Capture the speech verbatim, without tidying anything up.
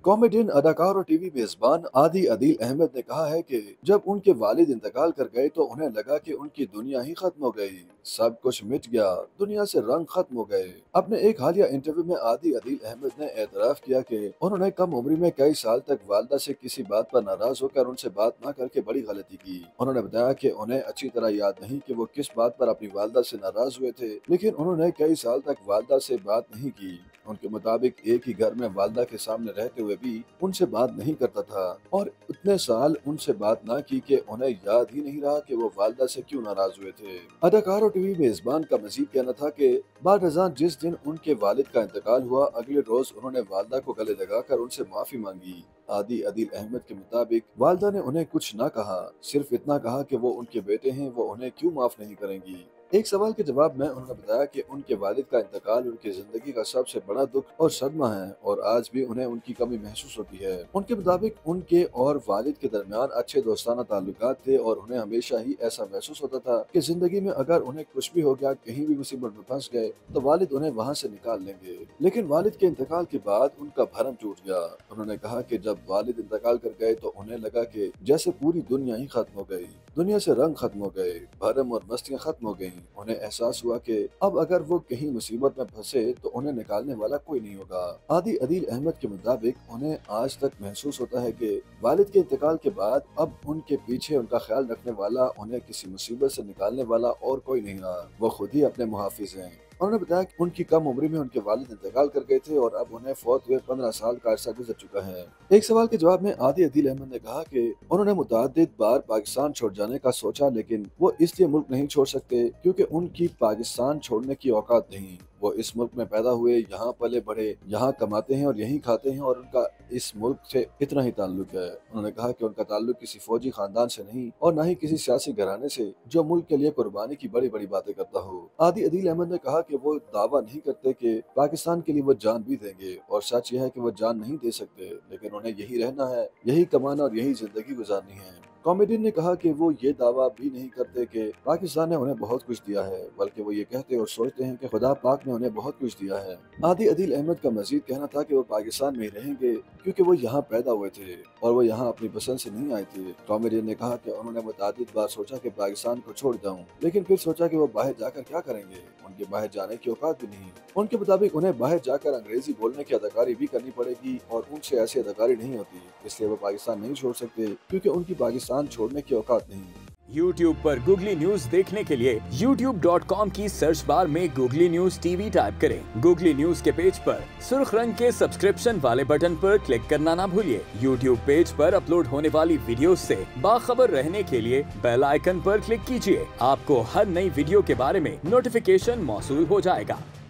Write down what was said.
Comedian, अदाकार और TV मेजबान आदि अदील अहमद ने कहा है कि जब उनके वालिद इंतकाल कर गए तो उन्हें लगा कि उनकी दुनिया ही खत्म हो गई, सब कुछ मिट गया, दुनिया से रंग खत्म हो गए। अपने एक हालिया इंटरव्यू में आदि अदील अहमद ने एतराफ किया कि उन्होंने कम उम्र में कई साल तक वालदा से किसी बात पर नाराज होकर उनसे बात न करके बड़ी गलती की। उन्होंने बताया कि उन्हें अच्छी तरह याद नहीं कि वो किस बात पर अपनी वालदा से नाराज हुए थे, लेकिन उन्होंने कई साल तक वालदा से बात नहीं की। उनके मुताबिक एक ही घर में वालदा के सामने रहते हुए भी उनसे बात नहीं करता था और इतने साल उनसे बात ना की कि उन्हें याद ही नहीं रहा कि वो वालदा से क्यों नाराज हुए थे। अदाकार और टीवी मेजबान का मजीद कहना था कि बाद अज़ां जिस दिन उनके वालिद का इंतकाल हुआ, अगले रोज उन्होंने वालदा को गले लगाकर उनसे माफी मांगी। आदि अदील अहमद के मुताबिक वालदा ने उन्हें कुछ न कहा, सिर्फ इतना कहा कि वो उनके बेटे हैं, वो उन्हें क्यों माफ नहीं करेंगी। एक सवाल के जवाब में उन्होंने बताया कि उनके वालिद का इंतकाल उनकी जिंदगी का सबसे बड़ा दुख और सदमा है और आज भी उन्हें उनकी कमी महसूस होती है। उनके मुताबिक उनके और वालिद के दरमियान अच्छे दोस्ताना ताल्लुकात थे और उन्हें हमेशा ही ऐसा महसूस होता था कि जिंदगी में अगर उन्हें कुछ भी हो गया, कहीं भी मुसीबत में फंस गए, तो वालिद उन्हें वहाँ से निकाल लेंगे। लेकिन वालिद के इंतकाल के बाद उनका भरम टूट गया। उन्होंने कहा कि जब वालिद इंतकाल कर गए तो उन्हें लगा कि जैसे पूरी दुनिया ही खत्म हो गई, दुनिया से रंग खत्म हो गए, भरम और मस्तियाँ खत्म हो गयी। उन्हें एहसास हुआ कि अब अगर वो कहीं मुसीबत में फंसे तो उन्हें निकालने वाला कोई नहीं होगा। आदि अदील अहमद के मुताबिक उन्हें आज तक महसूस होता है कि वालिद के इंतकाल के बाद अब उनके पीछे उनका ख्याल रखने वाला, उन्हें किसी मुसीबत से निकालने वाला और कोई नहीं रहा, वो खुद ही अपने मुहाफिज हैं। उन्होंने बताया कि उनकी कम उम्र में उनके वालिद इंतकाल कर गए थे और अब उन्हें फौत हुए पंद्रह साल का अरसा गुजर चुका है। एक सवाल के जवाब में आदि अदील अहमद ने कहा कि उन्होंने मुतअद्दिद बार पाकिस्तान छोड़ जाने का सोचा, लेकिन वो इसलिए मुल्क नहीं छोड़ सकते क्योंकि उनकी पाकिस्तान छोड़ने की औकात नहीं। वो इस मुल्क में पैदा हुए, यहाँ पले बढ़े, यहाँ कमाते हैं और यहीं खाते हैं और उनका इस मुल्क से इतना ही ताल्लुक है। उन्होंने कहा कि उनका ताल्लुक किसी फौजी खानदान से नहीं और न ही किसी सियासी घराने से जो मुल्क के लिए कुर्बानी की बड़ी बड़ी बातें करता हो। आदि अदील अहमद ने कहा कि वो दावा नहीं करते कि पाकिस्तान के लिए वो जान भी देंगे और सच यह है कि वो जान नहीं दे सकते, लेकिन उन्हें यही रहना है, यही कमाना और यही जिंदगी गुजारनी है। कॉमेडियन ने कहा कि वो ये दावा भी नहीं करते कि पाकिस्तान ने उन्हें बहुत कुछ दिया है, बल्कि वो ये कहते और सोचते हैं कि खुदा पाक ने उन्हें बहुत कुछ दिया है। आदि अदील अहमद का मजीद कहना था कि वो पाकिस्तान में ही रहेंगे क्योंकि वो यहाँ पैदा हुए थे और वो यहाँ अपनी पसंद से नहीं आए थे। कॉमेडियन ने कहा कि उन्होंने मुतअद्दिद बार सोचा कि पाकिस्तान को छोड़ जाऊं, लेकिन फिर सोचा कि वो बाहर जाकर क्या करेंगे, उनके बाहर जाने की औकात भी नहीं। उनके मुताबिक उन्हें बाहर जाकर अंग्रेजी बोलने की अदाकारी भी करनी पड़ेगी और उनसे ऐसी अदाकारी नहीं होती, इसलिए वो पाकिस्तान नहीं छोड़ सकते क्योंकि उनकी पाकिस्तान छोड़ने की औकात नहीं। YouTube पर गूगली न्यूज देखने के लिए यूट्यूब डॉट कॉम की सर्च बार में गूगली न्यूज टीवी टाइप करें। गूगली न्यूज के पेज पर सुर्ख रंग के सब्सक्रिप्शन वाले बटन पर क्लिक करना ना भूलिए। YouTube पेज पर अपलोड होने वाली वीडियोस से बाखबर रहने के लिए बेल आइकन पर क्लिक कीजिए। आपको हर नई वीडियो के बारे में नोटिफिकेशन मौसूल हो जाएगा।